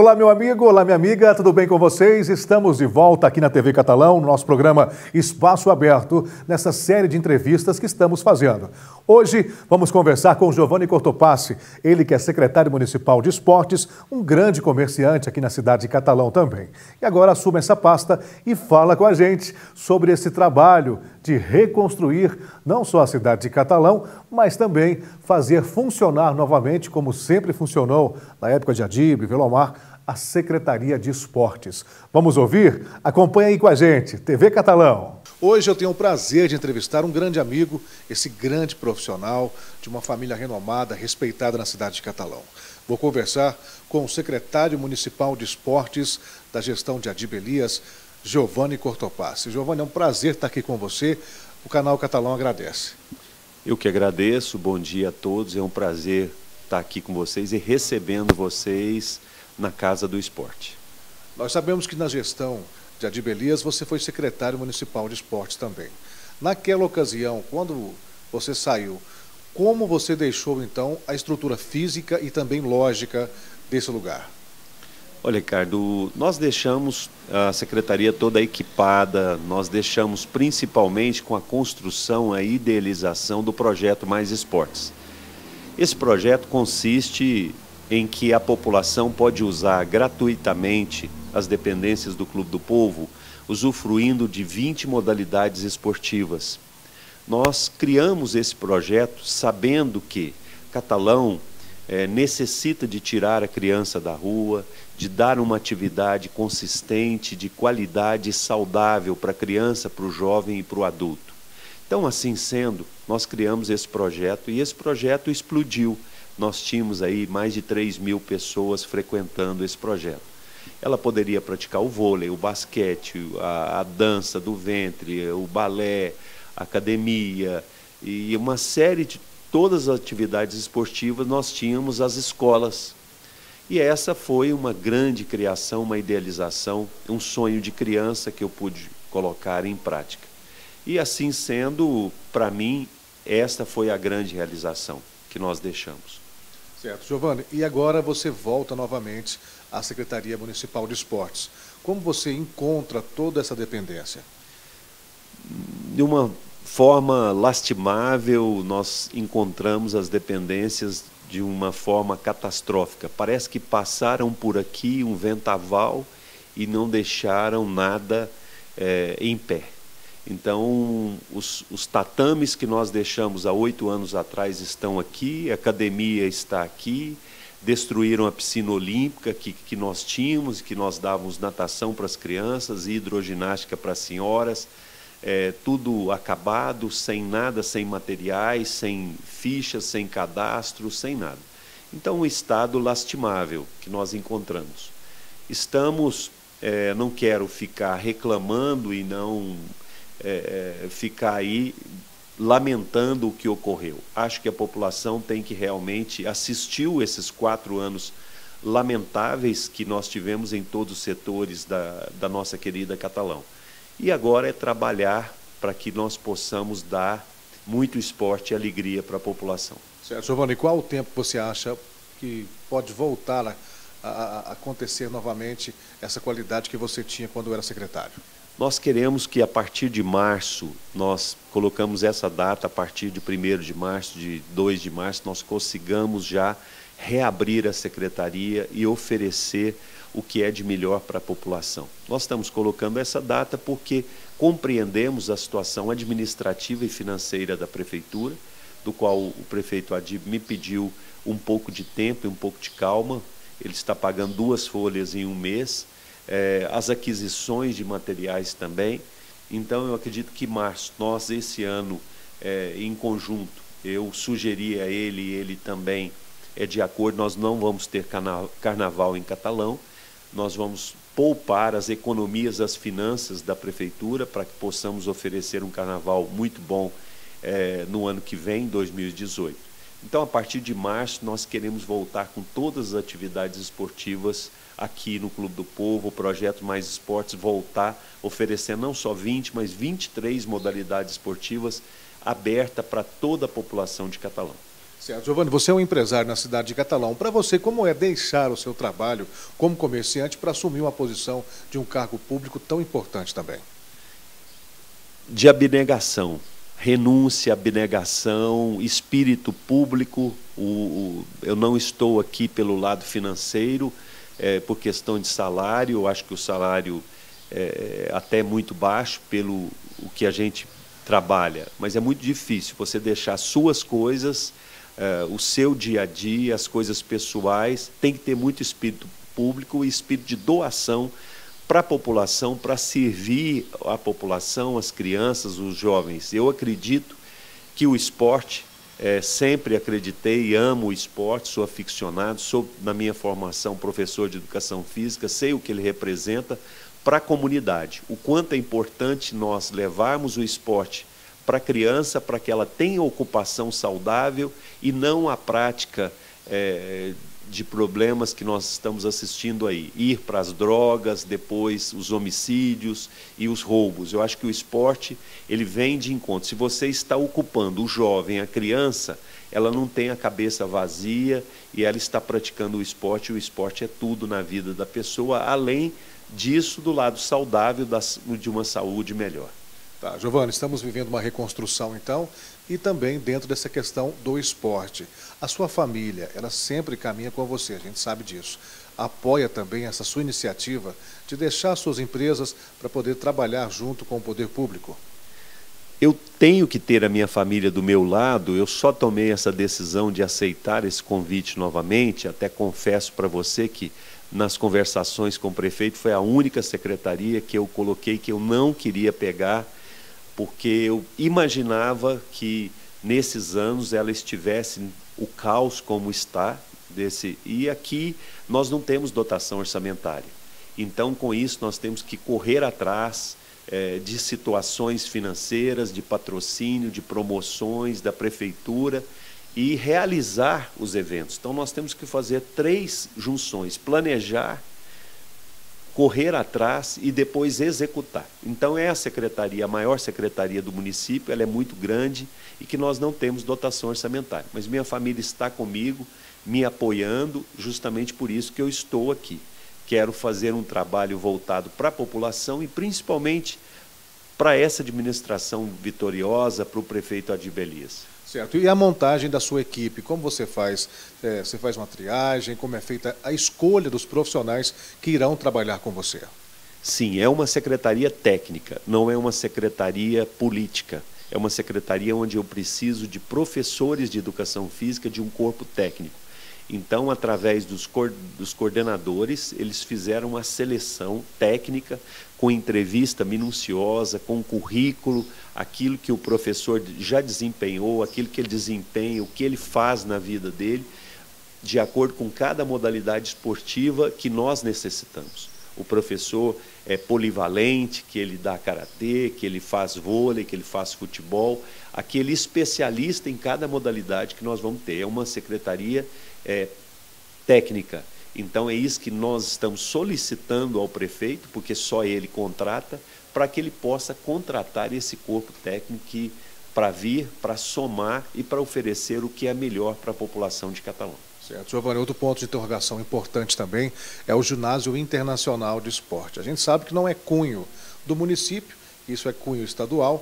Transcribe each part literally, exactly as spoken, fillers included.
Olá, meu amigo, olá, minha amiga, tudo bem com vocês? Estamos de volta aqui na T V Catalão, no nosso programa Espaço Aberto, nessa série de entrevistas que estamos fazendo. Hoje vamos conversar com Giovanni Cortopassi, ele que é secretário municipal de esportes, um grande comerciante aqui na cidade de Catalão também. E agora assume essa pasta e fala com a gente sobre esse trabalho de reconstruir não só a cidade de Catalão, mas também fazer funcionar novamente, como sempre funcionou na época de Adíbio, Velomar, a Secretaria de Esportes. Vamos ouvir? Acompanhe aí com a gente, T V Catalão. Hoje eu tenho o prazer de entrevistar um grande amigo, esse grande profissional de uma família renomada, respeitada na cidade de Catalão. Vou conversar com o secretário municipal de esportes da gestão de Adíbio Elias, Giovanni Cortopassi. Giovanni, é um prazer estar aqui com você. O canal Catalão agradece. Eu que agradeço, bom dia a todos. É um prazer estar aqui com vocês e recebendo vocês na Casa do Esporte. Nós sabemos que na gestão de Adíbio Elias você foi secretário municipal de esportes também. Naquela ocasião, quando você saiu, como você deixou então a estrutura física e também lógica desse lugar? Olha, Ricardo, nós deixamos a secretaria toda equipada, nós deixamos principalmente com a construção, a idealização do projeto Mais Esportes. Esse projeto consiste em que a população pode usar gratuitamente as dependências do Clube do Povo, usufruindo de vinte modalidades esportivas. Nós criamos esse projeto sabendo que Catalão é, necessita de tirar a criança da rua, de dar uma atividade consistente, de qualidade saudável para a criança, para o jovem e para o adulto. Então, assim sendo, nós criamos esse projeto e esse projeto explodiu. Nós tínhamos aí mais de três mil pessoas frequentando esse projeto. Ela poderia praticar o vôlei, o basquete, a, a dança do ventre, o balé, a academia e uma série de todas as atividades esportivas. Nós tínhamos as escolas. E essa foi uma grande criação, uma idealização, um sonho de criança que eu pude colocar em prática. E assim sendo, para mim, esta foi a grande realização que nós deixamos. Certo, Giovanni. E agora você volta novamente à Secretaria Municipal de Esportes. Como você encontra toda essa dependência? De uma forma lastimável, nós encontramos as dependências de uma forma catastrófica. Parece que passaram por aqui um vendaval e não deixaram nada é, em pé. Então, os, os tatames que nós deixamos há oito anos atrás estão aqui, a academia está aqui, destruíram a piscina olímpica que, que nós tínhamos, que nós dávamos natação para as crianças, hidroginástica para as senhoras, é, tudo acabado, sem nada, sem materiais, sem fichas, sem cadastro, sem nada. Então, um estado lastimável que nós encontramos. Estamos, é, não quero ficar reclamando e não é, ficar aí lamentando o que ocorreu. Acho que a população tem que realmente assistir esses quatro anos lamentáveis que nós tivemos em todos os setores da, da nossa querida Catalão. E agora é trabalhar para que nós possamos dar muito esporte e alegria para a população. Certo, Giovanni, qual o tempo você acha que pode voltar a, a, a acontecer novamente essa qualidade que você tinha quando era secretário? Nós queremos que a partir de março, nós colocamos essa data, a partir de primeiro de março, de dois de março, nós consigamos já reabrir a secretaria e oferecer o que é de melhor para a população. Nós estamos colocando essa data porque compreendemos a situação administrativa e financeira da prefeitura, do qual o prefeito Adíbio me pediu um pouco de tempo e um pouco de calma. Ele está pagando duas folhas em um mês, é, as aquisições de materiais também. Então, eu acredito que março, nós esse ano, é, em conjunto, eu sugeri a ele e ele também é de acordo, nós não vamos ter carnaval em Catalão, nós vamos poupar as economias, as finanças da prefeitura para que possamos oferecer um carnaval muito bom é, no ano que vem, dois mil e dezoito. Então, a partir de março, nós queremos voltar com todas as atividades esportivas aqui no Clube do Povo, o projeto Mais Esportes, voltar, oferecendo não só vinte, mas vinte e três modalidades esportivas abertas para toda a população de Catalão. Certo. Giovanni, você é um empresário na cidade de Catalão. Para você, como é deixar o seu trabalho como comerciante para assumir uma posição de um cargo público tão importante também? De abnegação, renúncia, abnegação, espírito público. O, o, eu não estou aqui pelo lado financeiro, é, por questão de salário. Eu acho que o salário é até muito baixo pelo o que a gente trabalha, mas é muito difícil você deixar suas coisas, é, o seu dia a dia, as coisas pessoais. Tem que ter muito espírito público e espírito de doação para a população, para servir a população, as crianças, os jovens. Eu acredito que o esporte, é, sempre acreditei e amo o esporte, sou aficionado, sou, na minha formação, professor de educação física, sei o que ele representa para a comunidade. O quanto é importante nós levarmos o esporte para a criança, para que ela tenha ocupação saudável e não a prática é, de problemas que nós estamos assistindo aí, ir para as drogas, depois os homicídios e os roubos. Eu acho que o esporte, ele vem de encontro. Se você está ocupando o jovem, a criança, ela não tem a cabeça vazia e ela está praticando o esporte, e o esporte é tudo na vida da pessoa, além disso, do lado saudável das, de uma saúde melhor. Tá, Giovanni, estamos vivendo uma reconstrução, então, e também dentro dessa questão do esporte. A sua família, ela sempre caminha com você, a gente sabe disso. Apoia também essa sua iniciativa de deixar suas empresas para poder trabalhar junto com o poder público? Eu tenho que ter a minha família do meu lado. Eu só tomei essa decisão de aceitar esse convite novamente. Até confesso para você que nas conversações com o prefeito foi a única secretaria que eu coloquei que eu não queria pegar, porque eu imaginava que nesses anos ela estivesse o caos como está, desse, e aqui nós não temos dotação orçamentária. Então, com isso, nós temos que correr atrás é, de situações financeiras, de patrocínio, de promoções da prefeitura e realizar os eventos. Então, nós temos que fazer três junções: planejar, correr atrás e depois executar. Então é a secretaria, a maior secretaria do município, ela é muito grande e que nós não temos dotação orçamentária. Mas minha família está comigo, me apoiando, justamente por isso que eu estou aqui. Quero fazer um trabalho voltado para a população e principalmente para essa administração vitoriosa, para o prefeito Adir Elias. Certo. E a montagem da sua equipe, como você faz? É, você faz uma triagem, como é feita a escolha dos profissionais que irão trabalhar com você? Sim, é uma secretaria técnica, não é uma secretaria política. É uma secretaria onde eu preciso de professores de educação física, de um corpo técnico. Então, através dos, co dos coordenadores, eles fizeram uma seleção técnica, com entrevista minuciosa, com currículo, aquilo que o professor já desempenhou, aquilo que ele desempenha, o que ele faz na vida dele, de acordo com cada modalidade esportiva que nós necessitamos. O professor é polivalente, que ele dá karatê, que ele faz vôlei, que ele faz futebol, aquele especialista em cada modalidade que nós vamos ter. É uma secretaria é, técnica. Então é isso que nós estamos solicitando ao prefeito, porque só ele contrata, para que ele possa contratar esse corpo técnico para vir, para somar e para oferecer o que é melhor para a população de Catalão. Certo. Giovanni, outro ponto de interrogação importante também é o Ginásio Internacional de Esporte. A gente sabe que não é cunho do município, isso é cunho estadual,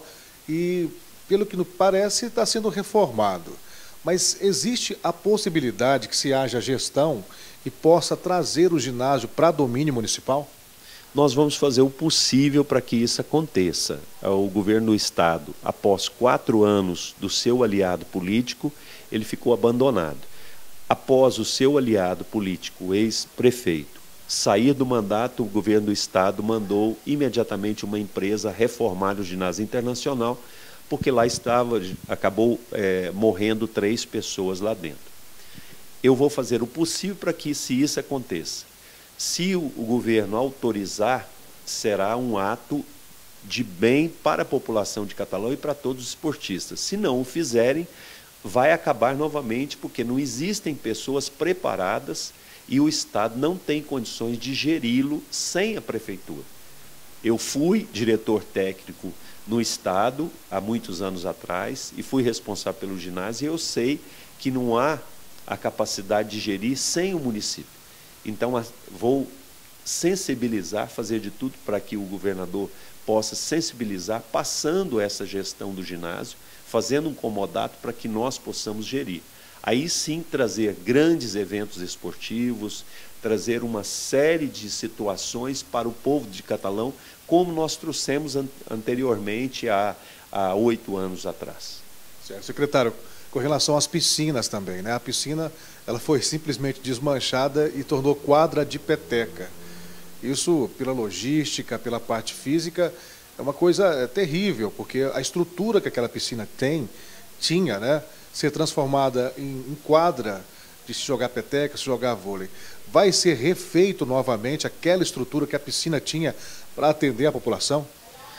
e pelo que nos parece está sendo reformado. Mas existe a possibilidade que se haja gestão e possa trazer o ginásio para domínio municipal? Nós vamos fazer o possível para que isso aconteça. O governo do estado, após quatro anos do seu aliado político, ele ficou abandonado. Após o seu aliado político, o ex-prefeito, sair do mandato, o governo do estado mandou imediatamente uma empresa reformar o ginásio internacional, porque lá estava, acabou é, morrendo três pessoas lá dentro. Eu vou fazer o possível para que se isso aconteça. Se o, o governo autorizar, será um ato de bem para a população de Catalão e para todos os esportistas. Se não o fizerem, vai acabar novamente, porque não existem pessoas preparadas e o Estado não tem condições de geri-lo sem a prefeitura. Eu fui diretor técnico no Estado há muitos anos atrás e fui responsável pelo ginásio, e eu sei que não há a capacidade de gerir sem o município. Então, vou sensibilizar, fazer de tudo para que o governador possa sensibilizar, passando essa gestão do ginásio, fazendo um comodato para que nós possamos gerir. Aí sim trazer grandes eventos esportivos, trazer uma série de situações para o povo de Catalão, como nós trouxemos an anteriormente há, há oito anos atrás. Certo. Secretário, com relação às piscinas também, né? A piscina ela foi simplesmente desmanchada e tornou quadra de peteca. Isso, pela logística, pela parte física, é uma coisa terrível, porque a estrutura que aquela piscina tem, tinha, né? Ser transformada em, em quadra de se jogar peteca, se jogar vôlei. Vai ser refeito novamente aquela estrutura que a piscina tinha para atender a população?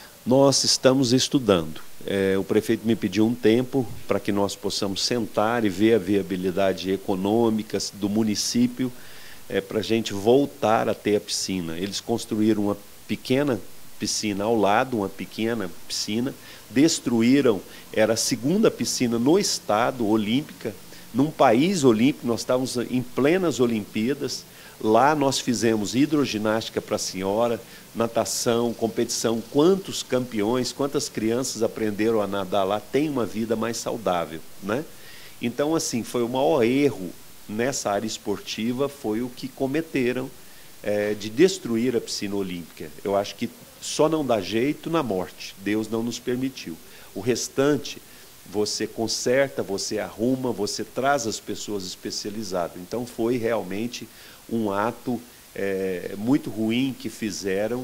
Nós estamos estudando. É, o prefeito me pediu um tempo para que nós possamos sentar e ver a viabilidade econômica do município é, para a gente voltar a ter a piscina. Eles construíram uma pequena piscina ao lado, uma pequena piscina, destruíram, era a segunda piscina no estado, olímpica, num país olímpico, nós estávamos em plenas Olimpíadas. Lá nós fizemos hidroginástica para a senhora, natação, competição. Quantos campeões, quantas crianças aprenderam a nadar lá, têm uma vida mais saudável, né? Então, assim, foi o maior erro nessa área esportiva, foi o que cometeram é, de destruir a piscina olímpica. Eu acho que só não dá jeito na morte, Deus não nos permitiu. O restante, você conserta, você arruma, você traz as pessoas especializadas. Então, foi realmente um ato é, muito ruim que fizeram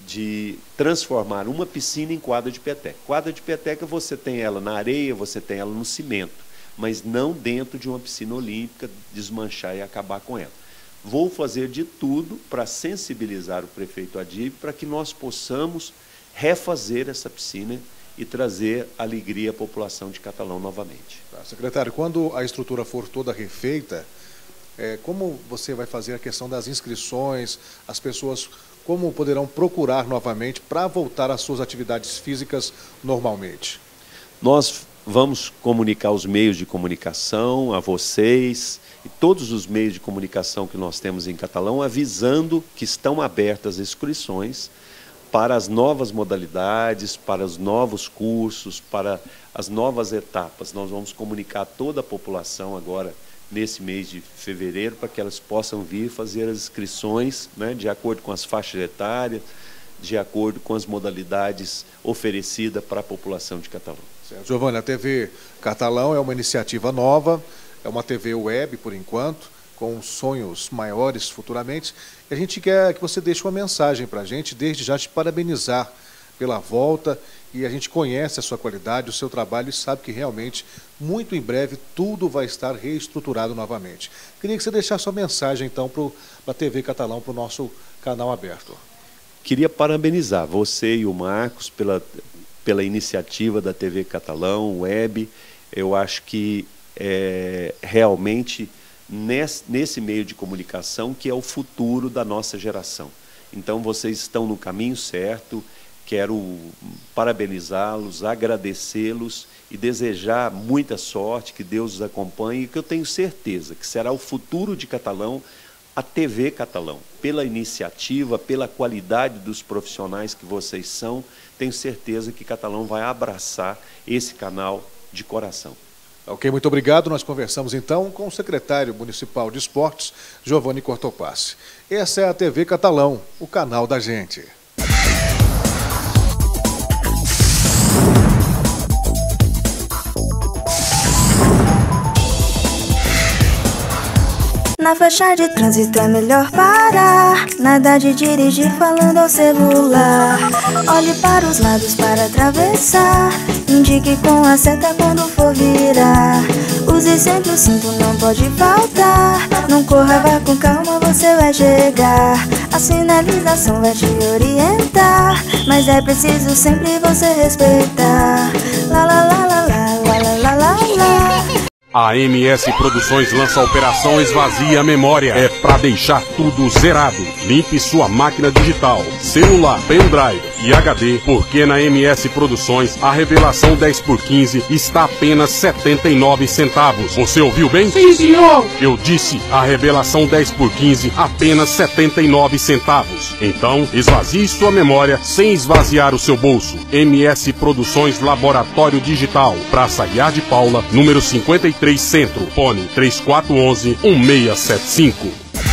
de transformar uma piscina em quadra de peteca. Quadra de peteca você tem ela na areia, você tem ela no cimento, mas não dentro de uma piscina olímpica, desmanchar e acabar com ela. Vou fazer de tudo para sensibilizar o prefeito Adílio para que nós possamos refazer essa piscina e trazer alegria à população de Catalão novamente. Tá, secretário, quando a estrutura for toda refeita, É, como você vai fazer a questão das inscrições, as pessoas como poderão procurar novamente para voltar às suas atividades físicas normalmente? Nós vamos comunicar os meios de comunicação a vocês e todos os meios de comunicação que nós temos em Catalão, avisando que estão abertas as inscrições para as novas modalidades, para os novos cursos, para as novas etapas. Nós vamos comunicar a toda a população agora, nesse mês de fevereiro, para que elas possam vir fazer as inscrições, né, de acordo com as faixas etárias, de acordo com as modalidades oferecidas para a população de Catalão. Certo. Giovanni, a T V Catalão é uma iniciativa nova, é uma T V web por enquanto, com sonhos maiores futuramente, e a gente quer que você deixe uma mensagem para a gente, desde já te parabenizar pela volta, e a gente conhece a sua qualidade, o seu trabalho, e sabe que realmente, muito em breve, tudo vai estar reestruturado novamente. Queria que você deixasse sua mensagem, então, para a T V Catalão, para o nosso canal aberto. Queria parabenizar você e o Marcos pela, pela iniciativa da T V Catalão, web. Eu acho que é, realmente, nesse, nesse meio de comunicação, que é o futuro da nossa geração. Então, vocês estão no caminho certo. Quero parabenizá-los, agradecê-los e desejar muita sorte, que Deus os acompanhe e que eu tenho certeza que será o futuro de Catalão, a T V Catalão. Pela iniciativa, pela qualidade dos profissionais que vocês são, tenho certeza que Catalão vai abraçar esse canal de coração. Ok, muito obrigado. Nós conversamos então com o secretário municipal de esportes, Giovanni Cortopassi. Essa é a T V Catalão, o canal da gente. Na faixa de trânsito é melhor parar, nada de dirigir falando ao celular. Olhe para os lados para atravessar, indique com a seta quando for virar. Use sempre o cinto, não pode faltar. Não corra, vá com calma, você vai chegar. A sinalização vai te orientar, mas é preciso sempre você respeitar. Lá, lá, lá, lá, lá, lá, lá, lá, lá. A M S Produções lança a Operação Esvazia a Memória. É pra deixar tudo zerado. Limpe sua máquina digital, celular, pendrive e H D, porque na M S Produções a revelação dez por quinze está apenas setenta e nove centavos. Você ouviu bem? Sim, senhor! Eu disse a revelação dez por quinze apenas setenta e nove centavos. Então, esvazie sua memória sem esvaziar o seu bolso. M S Produções Laboratório Digital, Praça Aguiar de Paula, número cinquenta e três Centro, fone três quatro um um, um seis sete cinco.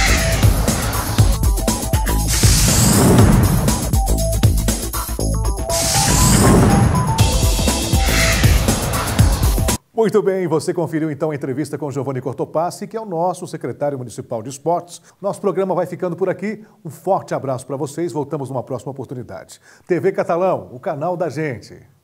Muito bem, você conferiu então a entrevista com Giovanni Cortopassi, que é o nosso secretário municipal de esportes. Nosso programa vai ficando por aqui. Um forte abraço para vocês. Voltamos numa próxima oportunidade. T V Catalão, o canal da gente.